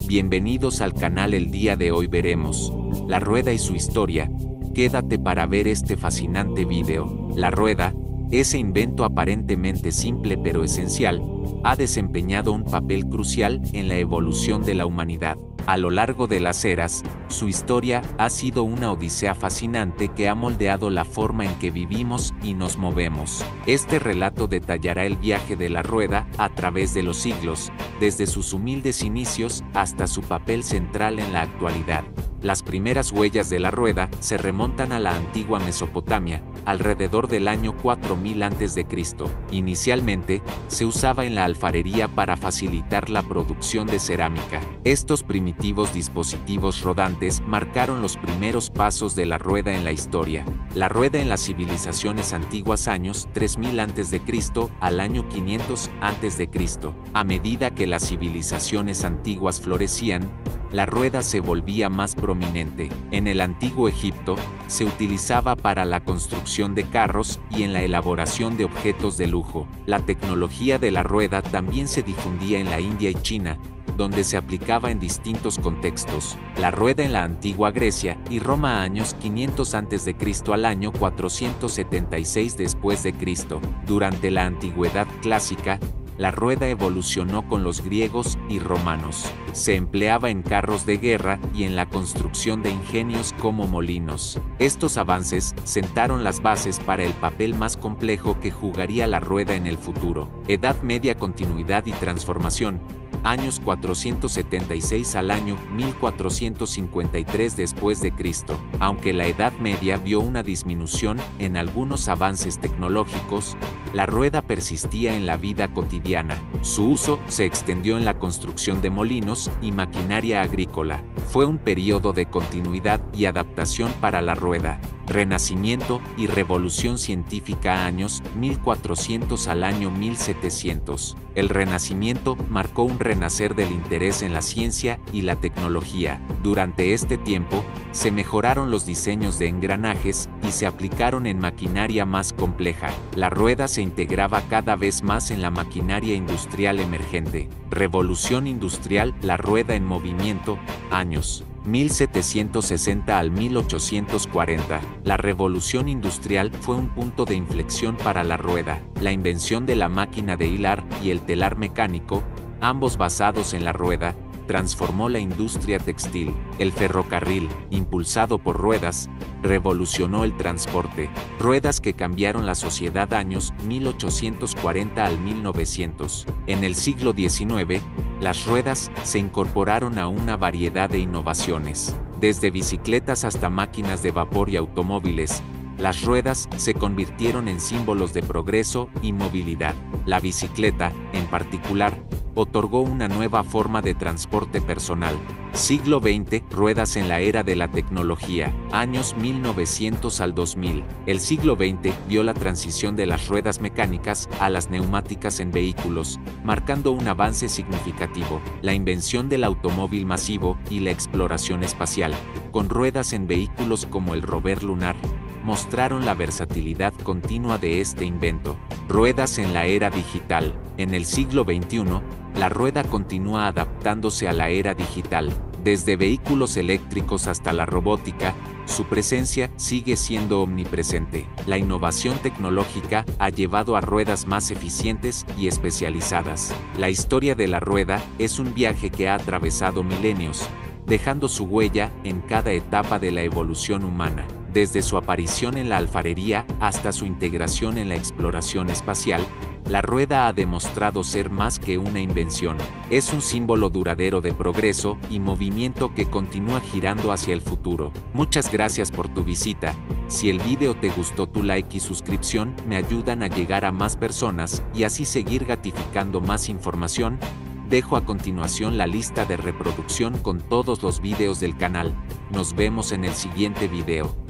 Bienvenidos al canal. El día de hoy veremos la rueda y su historia. Quédate para ver este fascinante video. La rueda, ese invento aparentemente simple pero esencial, ha desempeñado un papel crucial en la evolución de la humanidad. A lo largo de las eras, su historia ha sido una odisea fascinante que ha moldeado la forma en que vivimos y nos movemos. Este relato detallará el viaje de la rueda a través de los siglos, desde sus humildes inicios hasta su papel central en la actualidad. Las primeras huellas de la rueda se remontan a la antigua Mesopotamia, alrededor del año 4000 a.C. Inicialmente, se usaba en la alfarería para facilitar la producción de cerámica. Estos primitivos dispositivos rodantes marcaron los primeros pasos de la rueda en la historia. La rueda en las civilizaciones antiguas, años 3000 a.C. al año 500 a.C. A medida que las civilizaciones antiguas florecían, la rueda se volvía más prominente. En el antiguo Egipto, se utilizaba para la construcción de carros y en la elaboración de objetos de lujo. La tecnología de la rueda también se difundía en la India y China, donde se aplicaba en distintos contextos. La rueda en la antigua Grecia y Roma, años 500 a.C. al año 476 después de Cristo. Durante la antigüedad clásica, la rueda evolucionó con los griegos y romanos. Se empleaba en carros de guerra y en la construcción de ingenios como molinos. Estos avances sentaron las bases para el papel más complejo que jugaría la rueda en el futuro. Edad Media, continuidad y transformación. Años 476 al año 1453 después de Cristo. Aunque la Edad Media vio una disminución en algunos avances tecnológicos, la rueda persistía en la vida cotidiana. Su uso se extendió en la construcción de molinos y maquinaria agrícola. Fue un periodo de continuidad y adaptación para la rueda. Renacimiento y Revolución Científica, años 1400 al año 1700. El Renacimiento marcó un renacer del interés en la ciencia y la tecnología. Durante este tiempo, se mejoraron los diseños de engranajes y se aplicaron en maquinaria más compleja. La rueda se integraba cada vez más en la maquinaria industrial emergente. Revolución Industrial, la rueda en movimiento, años 1760 al 1840. La revolución industrial fue un punto de inflexión para la rueda. La invención de la máquina de hilar y el telar mecánico, ambos basados en la rueda, transformó la industria textil. El ferrocarril, impulsado por ruedas, revolucionó el transporte. Ruedas que cambiaron la sociedad, años 1840 al 1900. En el siglo XIX, las ruedas se incorporaron a una variedad de innovaciones. Desde bicicletas hasta máquinas de vapor y automóviles, las ruedas se convirtieron en símbolos de progreso y movilidad. La bicicleta, en particular, otorgó una nueva forma de transporte personal. Siglo XX, ruedas en la era de la tecnología, años 1900 al 2000. El siglo XX vio la transición de las ruedas mecánicas a las neumáticas en vehículos, marcando un avance significativo. La invención del automóvil masivo y la exploración espacial, con ruedas en vehículos como el rover lunar, mostraron la versatilidad continua de este invento. Ruedas en la era digital. En el siglo XXI, la rueda continúa adaptándose a la era digital. Desde vehículos eléctricos hasta la robótica, su presencia sigue siendo omnipresente. La innovación tecnológica ha llevado a ruedas más eficientes y especializadas. La historia de la rueda es un viaje que ha atravesado milenios, dejando su huella en cada etapa de la evolución humana. Desde su aparición en la alfarería hasta su integración en la exploración espacial, la rueda ha demostrado ser más que una invención. Es un símbolo duradero de progreso y movimiento que continúa girando hacia el futuro. Muchas gracias por tu visita. Si el video te gustó, tu like y suscripción me ayudan a llegar a más personas y así seguir gratificando más información. Dejo a continuación la lista de reproducción con todos los videos del canal. Nos vemos en el siguiente video.